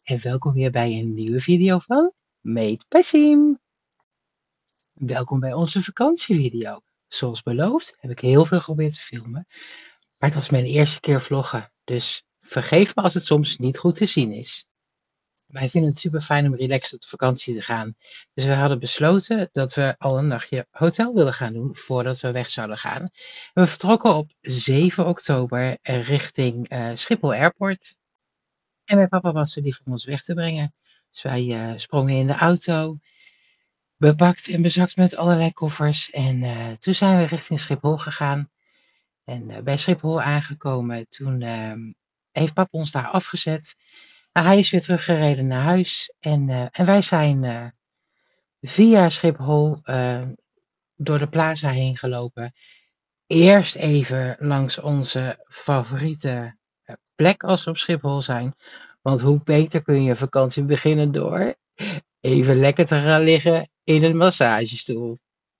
en welkom weer bij een nieuwe video van Made by Siem. Welkom bij onze vakantievideo. Zoals beloofd heb ik heel veel geprobeerd te filmen, maar het was mijn eerste keer vloggen, dus vergeef me als het soms niet goed te zien is. Wij vinden het super fijn om relaxed op vakantie te gaan, dus we hadden besloten dat we al een nachtje hotel willen gaan doen voordat we weg zouden gaan. En we vertrokken op 7 oktober richting Schiphol Airport. En mijn papa was zo lief om ons weg te brengen. Dus wij sprongen in de auto, bepakt en bezakt met allerlei koffers. En toen zijn we richting Schiphol gegaan. En bij Schiphol aangekomen, toen heeft papa ons daar afgezet. Nou, hij is weer teruggereden naar huis. En wij zijn via Schiphol door de plaza heen gelopen. Eerst even langs onze favoriete plek als we op Schiphol zijn. Want hoe beter kun je vakantie beginnen door even lekker te gaan liggen in een massagestoel.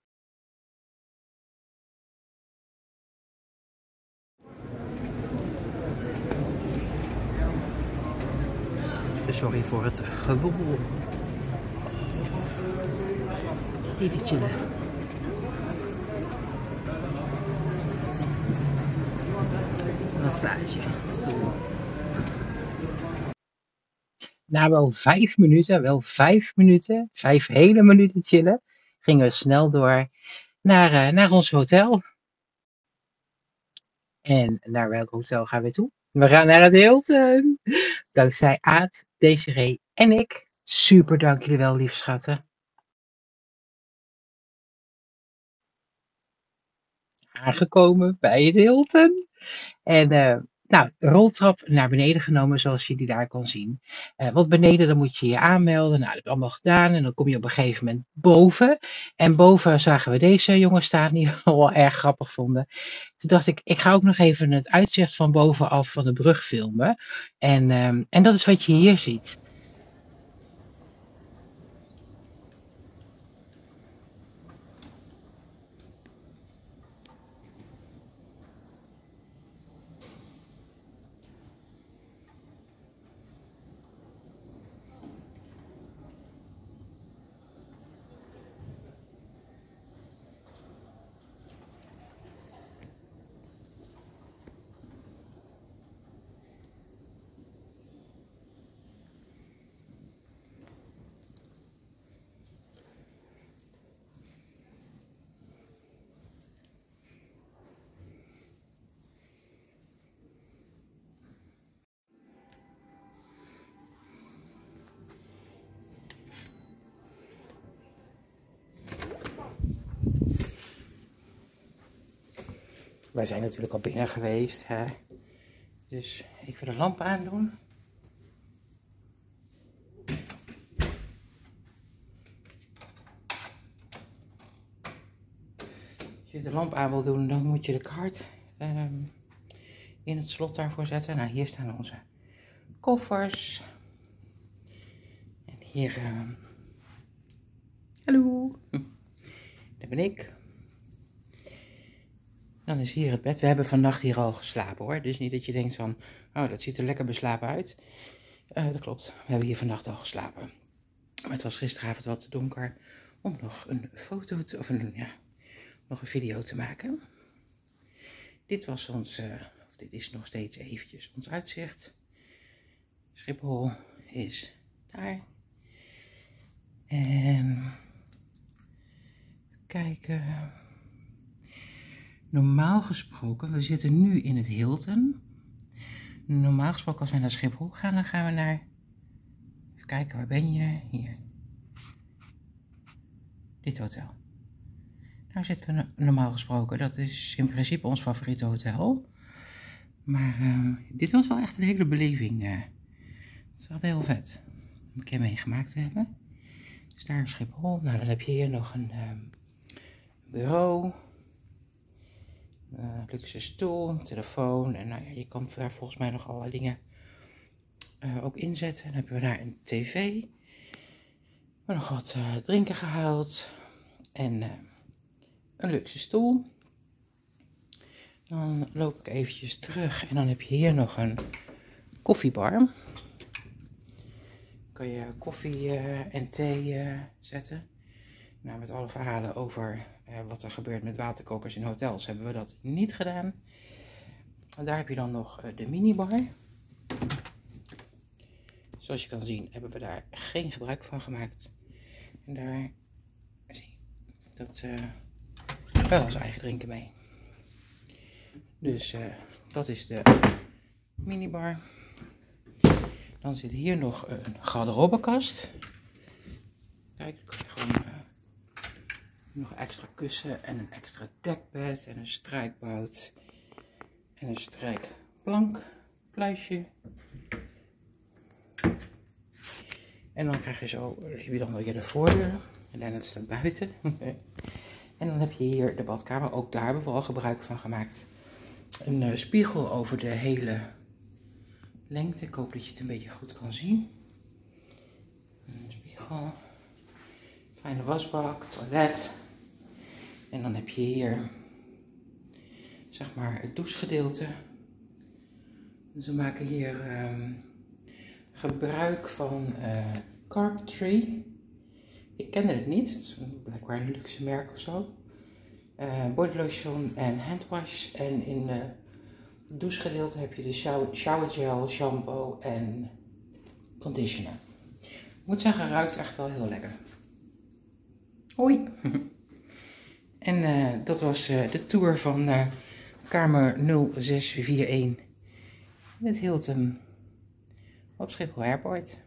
Sorry voor het gewoel. Even chillen. Massagestoel. Na wel 5 minuten, 5 hele minuten chillen, gingen we snel door naar ons hotel. En naar welk hotel gaan we toe? We gaan naar het Hilton. Dankzij Aad, Desiree en ik. Super, dank jullie wel, lieve schatten. Aangekomen bij het Hilton. En nou, de roltrap naar beneden genomen, zoals je die daar kan zien. Want beneden dan moet je je aanmelden. Nou, dat heb ik allemaal gedaan. En dan kom je op een gegeven moment boven. En boven zagen we deze jongen staan, die we wel erg grappig vonden. Toen dacht ik ga ook nog even het uitzicht van bovenaf van de brug filmen. En dat is wat je hier ziet. Wij zijn natuurlijk al binnen geweest, hè? Dus even de lamp aandoen. Als je de lamp aan wil doen, dan moet je de kaart in het slot daarvoor zetten. Nou, hier staan onze koffers. En hier, hallo, daar ben ik. Dan is hier het bed. We hebben vannacht hier al geslapen hoor. Dus niet dat je denkt van, oh dat ziet er lekker beslapen uit. Dat klopt, we hebben hier vannacht al geslapen. Maar het was gisteravond wat te donker om nog een foto te, nog een video te maken. Dit was dit is nog steeds eventjes ons uitzicht. Schiphol is daar. En kijken. Normaal gesproken, we zitten nu in het Hilton. Normaal gesproken als wij naar Schiphol gaan, dan gaan we naar... Even kijken, waar ben je? Hier. Dit hotel. Daar zitten we normaal gesproken. Dat is in principe ons favoriete hotel. Maar dit was wel echt een hele beleving. Het is echt heel vet om een keer meegemaakt te hebben. Dus daar is Schiphol. Nou, dan heb je hier nog een bureau. Luxe stoel, telefoon. En nou ja, je kan daar volgens mij nog allerlei dingen ook inzetten. Dan hebben we daar een tv. We hebben nog wat drinken gehaald. En een luxe stoel. Dan loop ik eventjes terug en dan heb je hier nog een koffiebar. kan je koffie en thee zetten. Nou, met alle verhalen over wat er gebeurt met waterkokers in hotels hebben we dat niet gedaan. En daar heb je dan nog de minibar. Zoals je kan zien hebben we daar geen gebruik van gemaakt. En daar zie je dat wel ons eigen drinken mee. Dus dat is de minibar. Dan zit hier nog een garderobekast. Kijk, dan kan je gewoon nog extra kussen en een extra dekbed en een strijkbout en een strijkplank, pluisje. En dan krijg je zo, heb je dan weer de voordeur en daarna staat buiten. En dan heb je hier de badkamer, ook daar hebben we al gebruik van gemaakt. Een spiegel over de hele lengte, ik hoop dat je het een beetje goed kan zien. Een spiegel, fijne wasbak, toilet. En dan heb je hier, zeg maar, het douchegedeelte. Dus we maken hier gebruik van Carpetry. Ik kende het niet, het is blijkbaar een luxe merk of zo. Bodylotion en handwash. En in het douchegedeelte heb je de shower gel, shampoo en conditioner. Ik moet zeggen, ruikt echt wel heel lekker. Hoi! En dat was de tour van kamer 0641 in het Hilton op Schiphol Airport.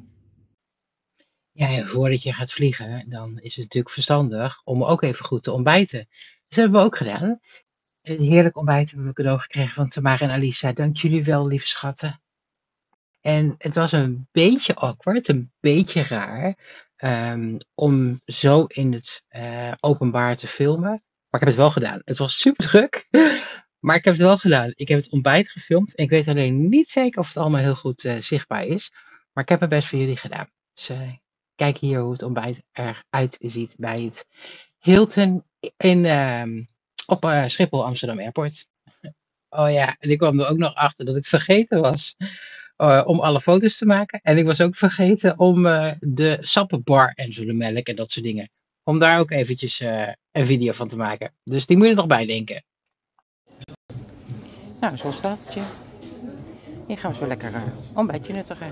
Ja, en voordat je gaat vliegen, dan is het natuurlijk verstandig om ook even goed te ontbijten. Dus dat hebben we ook gedaan. En het heerlijk ontbijt hebben we cadeau gekregen van Tamara en Alisa. Dank jullie wel, lieve schatten. En het was een beetje awkward, een beetje raar, om zo in het openbaar te filmen. Maar ik heb het wel gedaan. Het was super druk, maar ik heb het wel gedaan. Ik heb het ontbijt gefilmd en ik weet alleen niet zeker of het allemaal heel goed zichtbaar is. Maar ik heb mijn best voor jullie gedaan. Dus kijk hier hoe het ontbijt eruit ziet bij het Hilton op Schiphol Amsterdam Airport. Oh ja, en ik kwam er ook nog achter dat ik vergeten was om alle foto's te maken. En ik was ook vergeten om de sappenbar en zo, de melk en dat soort dingen. Om daar ook eventjes een video van te maken. Dus die moet je er nog bij denken. Nou, zo'n stapeltje. Hier gaan we zo lekker ontbijtje nuttigen.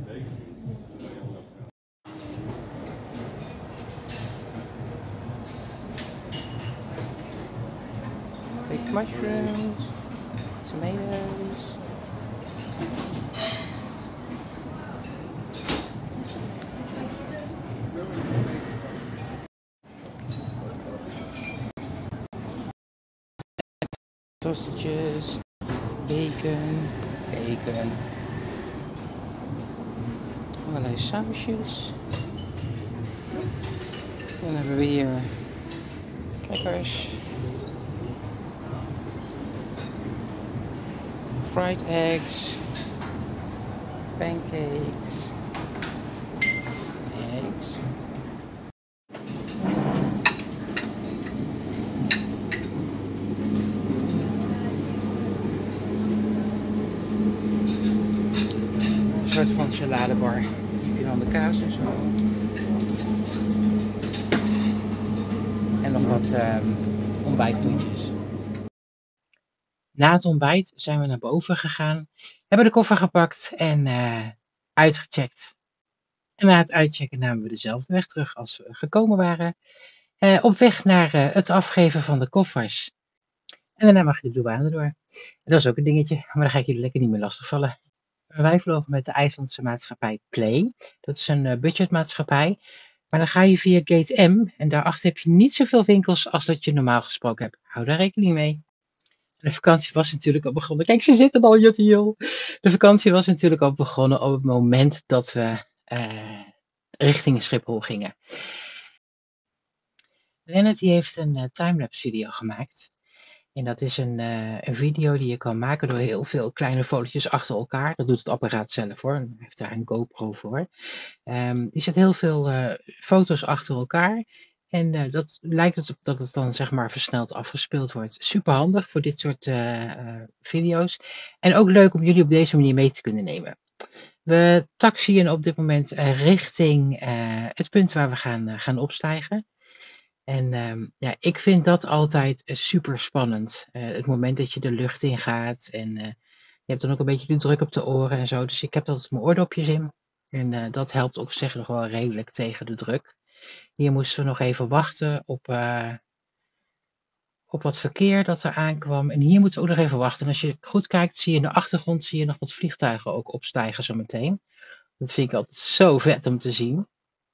Baked mushrooms, tomatoes. Sausages, bacon. Allerlei sausjes. Dan hebben we hier crackers. Fried eggs. Pancakes. Eggs. Een soort van saladebar. Hier dan de kaas en zo. En nog wat ontbijttoetjes. Na het ontbijt zijn we naar boven gegaan. Hebben de koffer gepakt en uitgecheckt. En na het uitchecken namen we dezelfde weg terug als we gekomen waren. Op weg naar het afgeven van de koffers. En daarna mag je de douane door. Dat is ook een dingetje, maar dan ga ik jullie lekker niet meer lastigvallen. Wij vlogen met de IJslandse maatschappij Play. Dat is een budgetmaatschappij. Maar dan ga je via Gate M en daarachter heb je niet zoveel winkels als dat je normaal gesproken hebt. Hou daar rekening mee. De vakantie was natuurlijk al begonnen. Kijk, ze zitten al, Jotiel. De vakantie was natuurlijk al begonnen op het moment dat we richting Schiphol gingen. Lennart die heeft een timelapse video gemaakt. En dat is een video die je kan maken door heel veel kleine fotootjes achter elkaar. Dat doet het apparaat zelf hoor. Hij heeft daar een GoPro voor. Die zet heel veel foto's achter elkaar. En dat lijkt erop dat het dan zeg maar versneld afgespeeld wordt. Super handig voor dit soort video's. En ook leuk om jullie op deze manier mee te kunnen nemen. We taxiën op dit moment richting het punt waar we gaan opstijgen. En ja, ik vind dat altijd super spannend. Het moment dat je de lucht in gaat en je hebt dan ook een beetje de druk op de oren en zo. Dus ik heb altijd mijn oordopjes in. En dat helpt op zich nog wel redelijk tegen de druk. Hier moesten we nog even wachten op wat verkeer dat er aankwam. En hier moeten we ook nog even wachten. En als je goed kijkt, zie je in de achtergrond zie je nog wat vliegtuigen ook opstijgen zometeen. Dat vind ik altijd zo vet om te zien.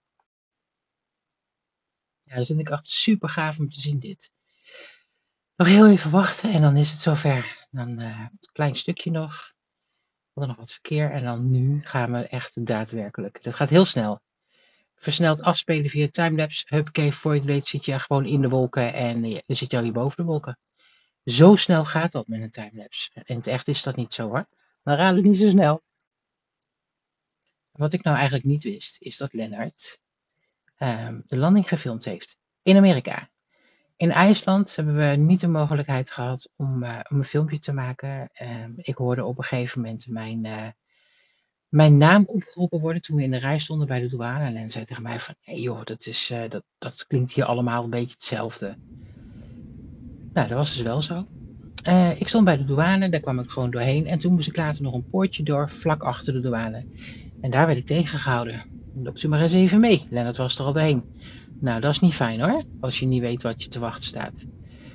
Ja, dat vind ik echt super gaaf om te zien dit. Nog heel even wachten en dan is het zover. Dan een klein stukje nog. We hadden nog wat verkeer en dan nu gaan we echt daadwerkelijk. Dat gaat heel snel. Versneld afspelen via timelapse. Huppakee, voor je het weet zit je gewoon in de wolken en dan zit je alweer boven de wolken. Zo snel gaat dat met een timelapse. In het echt is dat niet zo hoor. Dan gaat het niet zo snel. Wat ik nou eigenlijk niet wist, is dat Lennart de landing gefilmd heeft in Amerika. In IJsland hebben we niet de mogelijkheid gehad om een filmpje te maken. Ik hoorde op een gegeven moment mijn naam opgeroepen worden toen we in de rij stonden bij de douane. En Len zei tegen mij van, nee joh, dat klinkt hier allemaal een beetje hetzelfde. Nou, dat was dus wel zo. Ik stond bij de douane, daar kwam ik gewoon doorheen. En toen moest ik later nog een poortje door, vlak achter de douane. En daar werd ik tegengehouden. Loopt u maar eens even mee. Lennart was er al doorheen. Nou, dat is niet fijn hoor, als je niet weet wat je te wachten staat.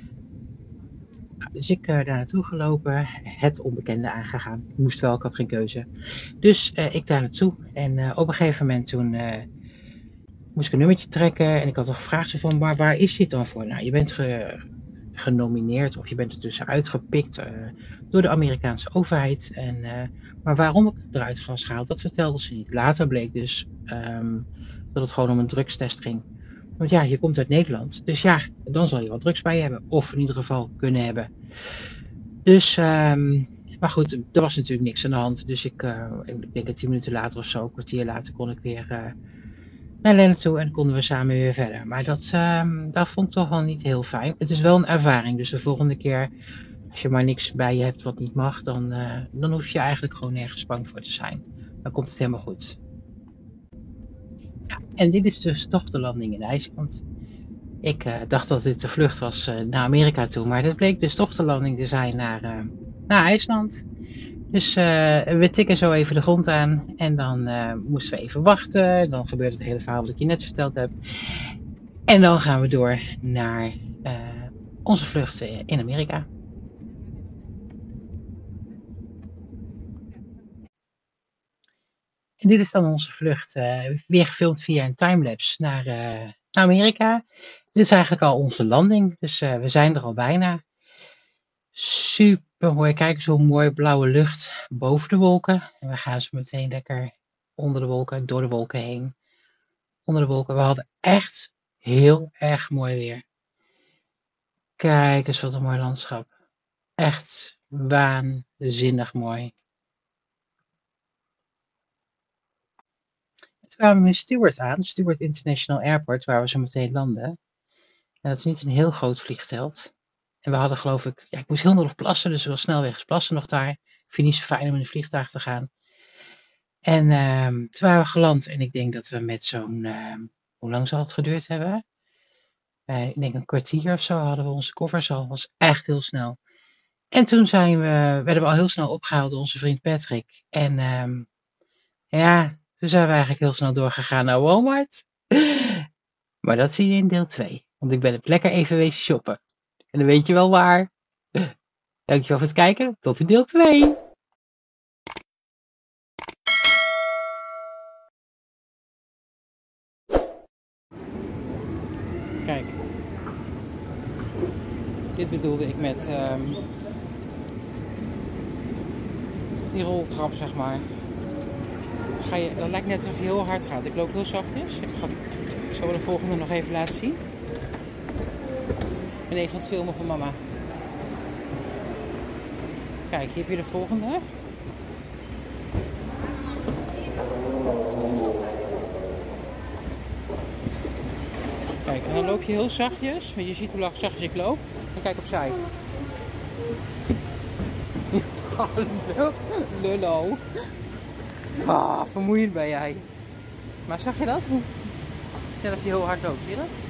Dus ik daar naartoe gelopen, het onbekende aangegaan. Ik moest wel, ik had geen keuze. Dus ik daar naartoe. En op een gegeven moment toen moest ik een nummertje trekken. En ik had nog gevraagd van, maar waar is dit dan voor? Nou, je bent genomineerd of je bent er tussenuit gepikt door de Amerikaanse overheid. Maar waarom ik eruit was gehaald, dat vertelde ze niet. Later bleek dus dat het gewoon om een drugstest ging. Want ja, je komt uit Nederland. Dus ja, dan zal je wat drugs bij je hebben. Of in ieder geval kunnen hebben. Dus, maar goed, er was natuurlijk niks aan de hand. Dus ik denk 10 minuten later of zo, een kwartier later, kon ik weer naar Lennart toe en konden we samen weer verder. Maar dat vond ik toch wel niet heel fijn. Het is wel een ervaring. Dus de volgende keer, als je maar niks bij je hebt wat niet mag, dan hoef je eigenlijk gewoon nergens bang voor te zijn. Dan komt het helemaal goed. Ja, en dit is dus toch de landing in IJsland. Ik dacht dat dit de vlucht was naar Amerika toe, maar dit bleek dus toch de landing te zijn naar IJsland. Dus we tikken zo even de grond aan en dan moesten we even wachten. Dan gebeurt het hele verhaal wat ik je net verteld heb. En dan gaan we door naar onze vlucht in Amerika. En dit is dan onze vlucht, weer gefilmd via een timelapse naar Amerika. Dit is eigenlijk al onze landing, dus we zijn er al bijna. Super mooi, kijk eens hoe mooi blauwe lucht boven de wolken. En we gaan zo meteen lekker onder de wolken, door de wolken heen. Onder de wolken. We hadden echt heel erg mooi weer. Kijk eens wat een mooi landschap. Echt waanzinnig mooi. Toen kwamen we in Stewart aan, Stewart International Airport, waar we zo meteen landen. En dat is niet een heel groot vliegveld. En we hadden geloof ik, ja, ik moest heel nodig plassen, dus we was snel wegens plassen nog daar. Ik vind het niet zo fijn om in een vliegtuig te gaan. En toen waren we geland en ik denk dat we met zo'n, hoe lang zal het geduurd hebben? Ik denk een kwartier of zo hadden we onze koffers al. Dat was echt heel snel. En toen werden we al heel snel opgehaald door onze vriend Patrick. En ja, toen zijn we eigenlijk heel snel doorgegaan naar Walmart. Maar dat zie je in deel 2. Want ik ben op lekker even wezen shoppen. En dan weet je wel waar. Dankjewel voor het kijken. Tot in deel 2. Kijk. Dit bedoelde ik met die roltrap, zeg maar. Dat lijkt net alsof je heel hard gaat. Ik loop heel zachtjes. Ik zal de volgende nog even laten zien. Ik ben even aan het filmen voor mama. Kijk, hier heb je de volgende. Kijk, en dan loop je heel zachtjes. Want je ziet hoe zachtjes ik loop. En kijk opzij. Hallo, lullo. Ah, vermoeiend ben jij. Maar zag je dat? Hoe zelf je heel hard loopt, zie je dat?